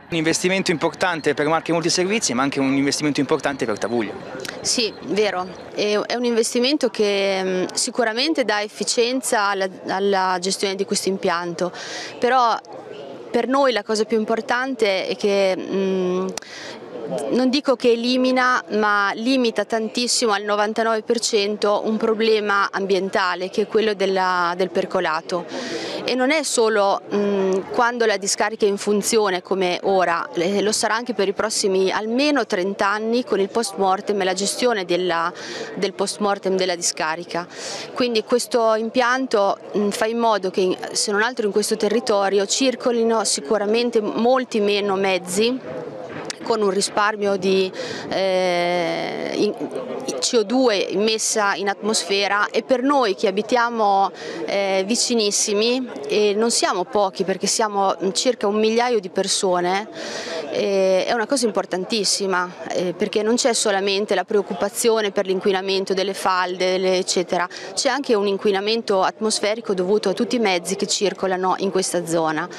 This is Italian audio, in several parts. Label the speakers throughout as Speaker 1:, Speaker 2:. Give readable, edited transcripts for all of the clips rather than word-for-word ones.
Speaker 1: Un investimento importante per Marche Multiservizi, ma anche un investimento importante per Tavuglia.
Speaker 2: Sì, vero, è un investimento che sicuramente dà efficienza alla gestione di questo impianto, però per noi la cosa più importante è che non dico che elimina, ma limita tantissimo al 99% un problema ambientale, che è quello del percolato. E non è solo quando la discarica è in funzione come ora, lo sarà anche per i prossimi almeno 30 anni con il post mortem e la gestione del post mortem della discarica. Quindi questo impianto fa in modo che, se non altro in questo territorio, circolino sicuramente molti meno mezzi, con un risparmio di CO2 immessa in atmosfera, e per noi che abitiamo vicinissimi, e non siamo pochi perché siamo circa 1 migliaio di persone, è una cosa importantissima, perché non c'è solamente la preoccupazione per l'inquinamento delle falde, eccetera, c'è anche un inquinamento atmosferico dovuto a tutti i mezzi che circolano in questa zona.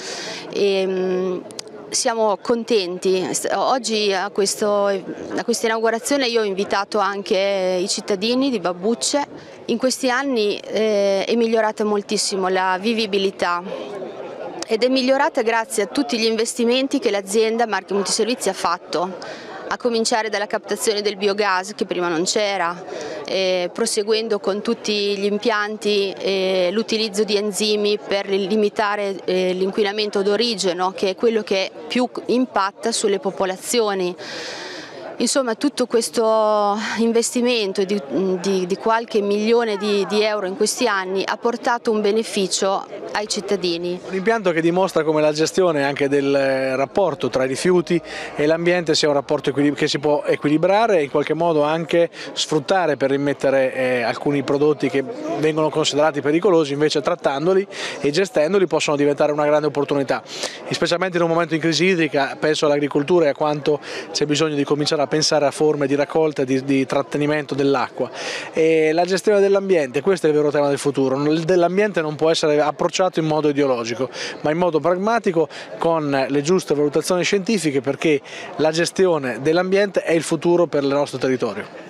Speaker 2: Siamo contenti. Oggi a questa inaugurazione io ho invitato anche i cittadini di Babbucce. In questi anni è migliorata moltissimo la vivibilità, ed è migliorata grazie a tutti gli investimenti che l'azienda Marche Multiservizi ha fatto, a cominciare dalla captazione del biogas, che prima non c'era, proseguendo con tutti gli impianti, l'utilizzo di enzimi per limitare l'inquinamento d'origine, che è quello che più impatta sulle popolazioni. Insomma, tutto questo investimento di qualche milione di euro in questi anni ha portato un beneficio ai cittadini.
Speaker 3: Un impianto che dimostra come la gestione anche del rapporto tra i rifiuti e l'ambiente sia un rapporto che si può equilibrare e in qualche modo anche sfruttare per immettere alcuni prodotti che vengono considerati pericolosi, invece trattandoli e gestendoli possono diventare una grande opportunità. Specialmente in un momento in crisi idrica penso all'agricoltura e a quanto c'è bisogno di cominciare a pensare a forme di raccolta e di trattenimento dell'acqua. E la gestione dell'ambiente, questo è il vero tema del futuro. Dell'ambiente non può essere approcciato in modo ideologico, ma in modo pragmatico, con le giuste valutazioni scientifiche, perché la gestione dell'ambiente è il futuro per il nostro territorio.